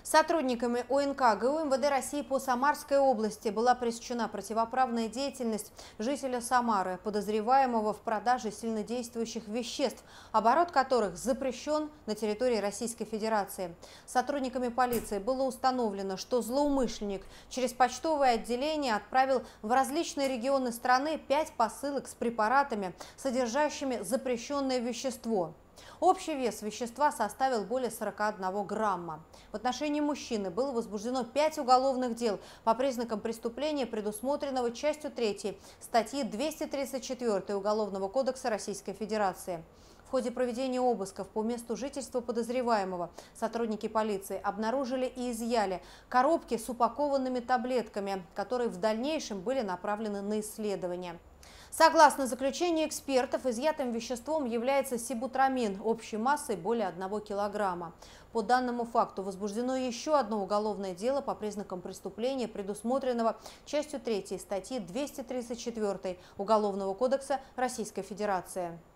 Сотрудниками ОНК ГУ МВД России по Самарской области была пресечена противоправная деятельность жителя Самары, подозреваемого в продаже сильнодействующих веществ, оборот которых запрещен на территории Российской Федерации. Сотрудниками полиции было установлено, что злоумышленник через почтовое отделение отправил в различные регионы страны 5 посылок с препаратами, содержащими запрещенное вещество. Общий вес вещества составил более 41 грамма. В отношении мужчины было возбуждено 5 уголовных дел по признакам преступления, предусмотренного частью 3 статьи 234 Уголовного кодекса Российской Федерации. В ходе проведения обысков по месту жительства подозреваемого сотрудники полиции обнаружили и изъяли коробки с упакованными таблетками, которые в дальнейшем были направлены на исследование. Согласно заключению экспертов, изъятым веществом является сибутрамин общей массой более 1 килограмма. По данному факту возбуждено еще одно уголовное дело по признакам преступления, предусмотренного частью 3 статьи 234 Уголовного кодекса Российской Федерации.